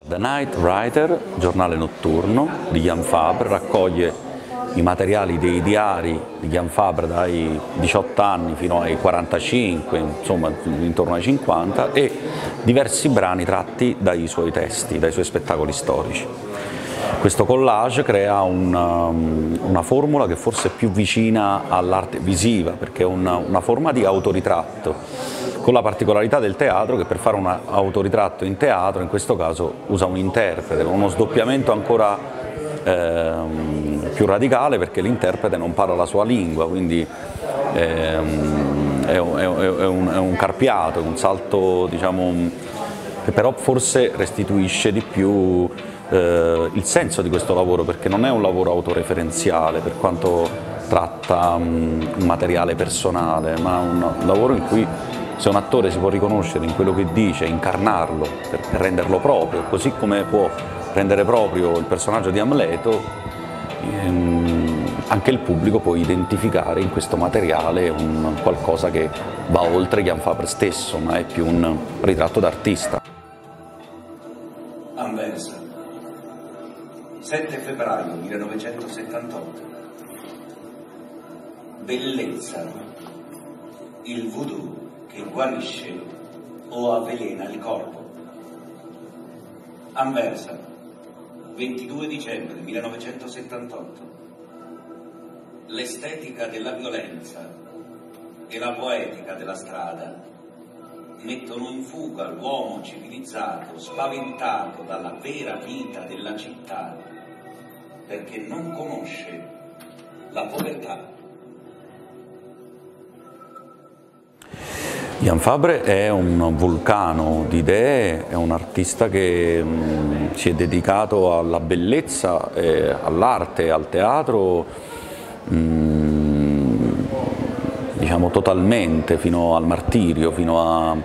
The Night Writer, giornale notturno di Jan Fabre, raccoglie i materiali dei diari di Jan Fabre dai 18 anni fino ai 45, insomma intorno ai 50, e diversi brani tratti dai suoi testi, dai suoi spettacoli storici. Questo collage crea una formula che forse è più vicina all'arte visiva, perché è una forma di autoritratto, con la particolarità del teatro che per fare un autoritratto in teatro, in questo caso, usa un interprete, con uno sdoppiamento ancora più radicale, perché l'interprete non parla la sua lingua, quindi è un carpiato, è un salto, diciamo, che però forse restituisce di più il senso di questo lavoro, perché non è un lavoro autoreferenziale per quanto tratta un materiale personale, ma un lavoro in cui se un attore si può riconoscere in quello che dice, incarnarlo per renderlo proprio, così come può rendere proprio il personaggio di Amleto, anche il pubblico può identificare in questo materiale un qualcosa che va oltre Jan Fabre stesso, ma è più un ritratto d'artista. Anversa, 7 febbraio 1978. Bellezza, il voodoo che guarisce o avvelena il corpo. Anversa, 22 dicembre 1978. L'estetica della violenza e la poetica della strada mettono in fuga l'uomo civilizzato, spaventato dalla vera vita della città, perché non conosce la povertà. Jan Fabre è un vulcano di idee, è un artista che si è dedicato alla bellezza, all'arte, al teatro, diciamo totalmente, fino al martirio, fino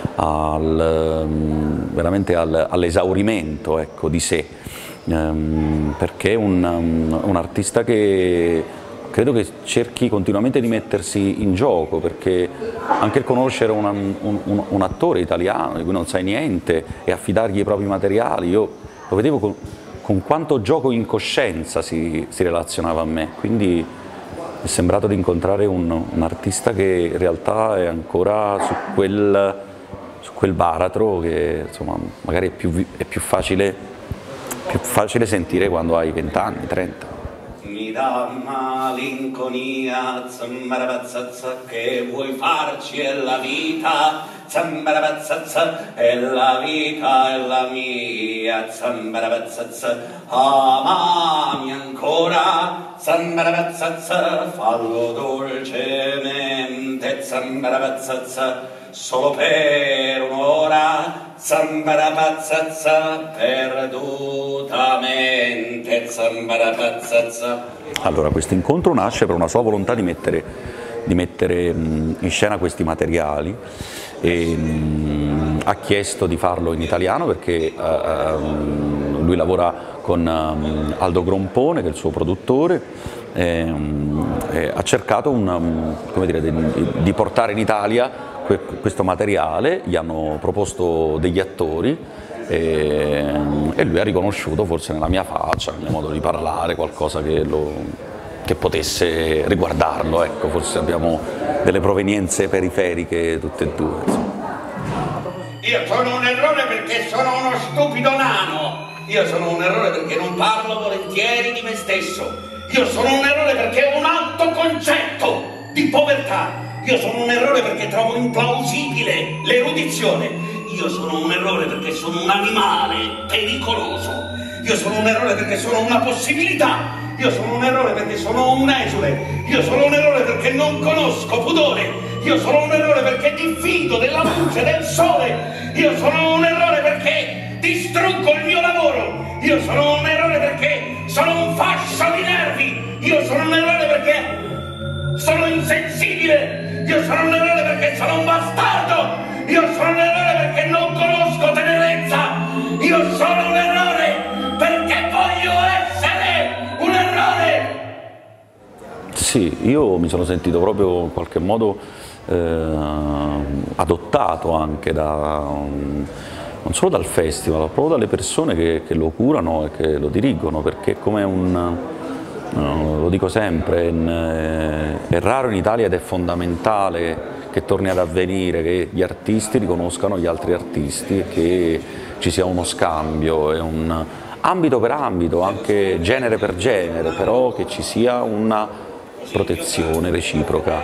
veramente all'esaurimento, ecco, di sé, perché è un artista che credo che cerchi continuamente di mettersi in gioco, perché anche il conoscere un attore italiano di cui non sai niente e affidargli i propri materiali, io lo vedevo con quanto gioco in coscienza si relazionava a me, quindi mi è sembrato di incontrare un artista che in realtà è ancora su quel baratro che, insomma, magari è più facile sentire quando hai 20 anni, 30. Mi dà malinconia, zambarabazazza, che vuoi farci è la vita, zambarabazazza, è la vita, è la mia, zambarabazazza, amami ancora, zambarabazazza, fallo dolcemente, zambarabazazza, solo per un'ora, zambarabazazza, perdutamente, zambarabazazza. Allora, questo incontro nasce per una sua volontà di mettere in scena questi materiali e ha chiesto di farlo in italiano perché lui lavora con Aldo Grompone, che è il suo produttore, ha cercato come dire, di portare in Italia questo materiale, gli hanno proposto degli attori e lui ha riconosciuto forse nella mia faccia, nel mio modo di parlare, qualcosa che potesse riguardarlo, ecco, forse abbiamo delle provenienze periferiche tutte e due. Insomma. Io sono un errore perché sono uno stupido nano, io sono un errore perché non parlo volentieri di me stesso, io sono un errore perché ho un alto concetto di povertà. Io sono un errore perché trovo implausibile l'erudizione. Io sono un errore perché sono un animale pericoloso. Io sono un errore perché sono una possibilità. Io sono un errore perché sono un esule. Io sono un errore perché non conosco pudore. Io sono un errore perché diffido della luce del sole. Io sono un errore perché distruggo il mio lavoro. Io sono un errore perché sono un fascio di nervi. Io sono un errore perché sono insensibile. Io sono un errore perché sono un bastardo! Io sono un errore perché non conosco tenerezza! Io sono un errore perché voglio essere un errore! Sì, io mi sono sentito proprio in qualche modo adottato anche non solo dal festival, ma proprio dalle persone che lo curano e che lo dirigono, perché è come lo dico sempre, è raro in Italia ed è fondamentale che torni ad avvenire, che gli artisti riconoscano gli altri artisti e che ci sia uno scambio, è un ambito per ambito, anche genere per genere, però che ci sia una protezione reciproca,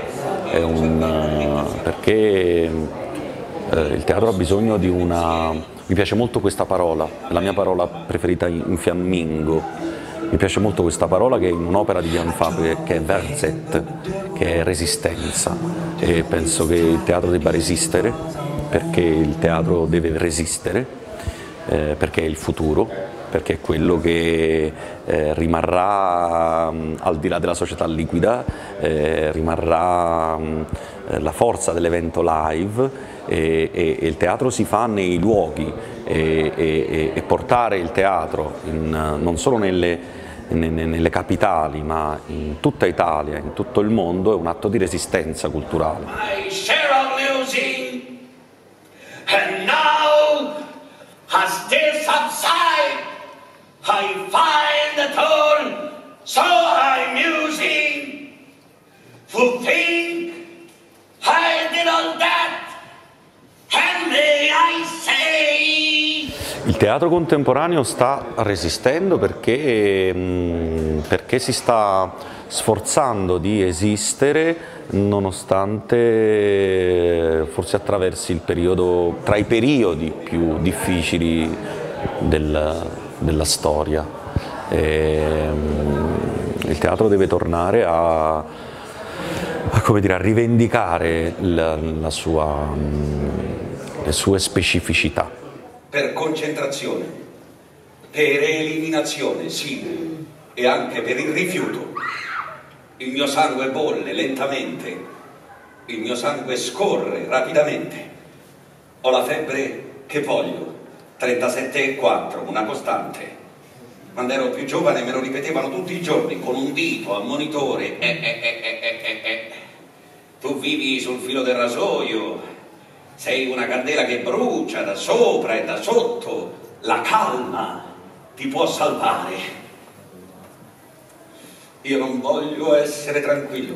perché il teatro ha bisogno di una... Mi piace molto questa parola, è la mia parola preferita in fiammingo. Mi piace molto questa parola che è in un'opera di Jan Fabre, che è Verzet, che è resistenza, e penso che il teatro debba resistere, perché il teatro deve resistere, perché è il futuro, perché è quello che rimarrà al di là della società liquida, rimarrà la forza dell'evento live, e il teatro si fa nei luoghi, e portare il teatro non solo nelle capitali, ma in tutta Italia, in tutto il mondo, è un atto di resistenza culturale. I share of losing, and now as they subside, I find the tone, so I'm musing, to think I did all that, and may I say. Il teatro contemporaneo sta resistendo perché si sta sforzando di esistere nonostante forse attraversi tra i periodi più difficili della storia. Il teatro deve tornare a rivendicare le sue specificità. Per concentrazione, per eliminazione, sì, e anche per il rifiuto. Il mio sangue bolle lentamente, il mio sangue scorre rapidamente. Ho la febbre che voglio, 37,4, una costante. Quando ero più giovane me lo ripetevano tutti i giorni con un dito a monitore. Tu vivi sul filo del rasoio. Sei una candela che brucia da sopra e da sotto, la calma ti può salvare. Io non voglio essere tranquillo,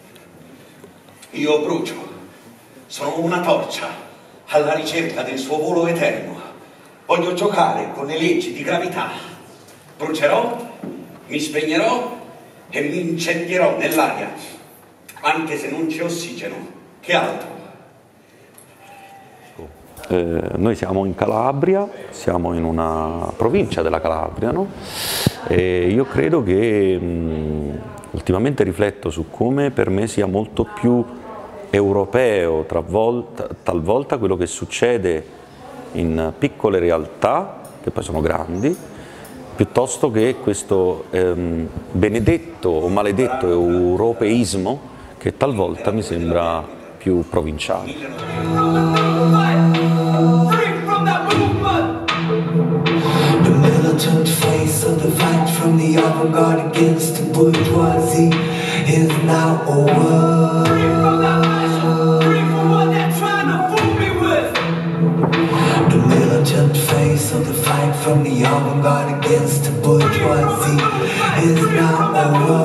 io brucio, sono una torcia alla ricerca del suo volo eterno. Voglio giocare con le leggi di gravità, brucerò, mi spegnerò e mi incendierò nell'aria, anche se non c'è ossigeno, che altro? Noi siamo in Calabria, siamo in una provincia della Calabria, no? E io credo che ultimamente rifletto su come per me sia molto più europeo talvolta quello che succede in piccole realtà, che poi sono grandi, piuttosto che questo benedetto o maledetto europeismo che talvolta mi sembra più provinciale. The militant face of the fight from the avant-garde against the bourgeoisie is now over. Free from that passion, free from what they're trying to fool me with. The militant face of the fight from the avant-garde against the bourgeoisie is now over.